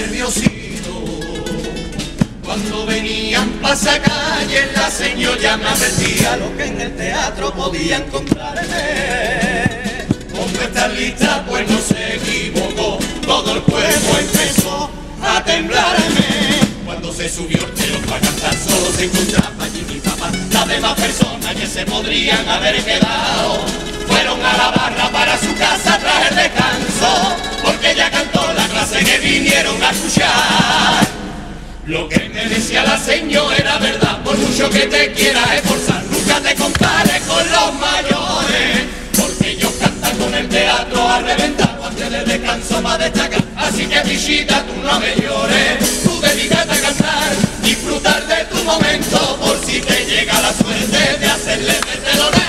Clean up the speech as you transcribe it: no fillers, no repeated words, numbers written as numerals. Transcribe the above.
nerviosito. Cuando venían pasacalles, la señora ya me advertía lo que en el teatro podía encontrarme. Como está lista, pues no se equivocó, todo el cuerpo empezó a temblarme. Cuando se subió el telo para cantar, solo se encontraba allí mi papá. Las demás personas que se podrían haber quedado fueron a la barra para su casa tras el descanso, porque ya cantó la clase que vinieron a escuchar. Lo que me decía la señora era verdad, por mucho que te quieras esforzar, nunca te compares con los mayores, porque ellos cantan con el teatro a reventar, antes del descanso va a destacar. Así que bichita, tú no me llores, tú dedícate a cantar, disfrutar de tu momento, por si te llega la suerte de hacerle desde lo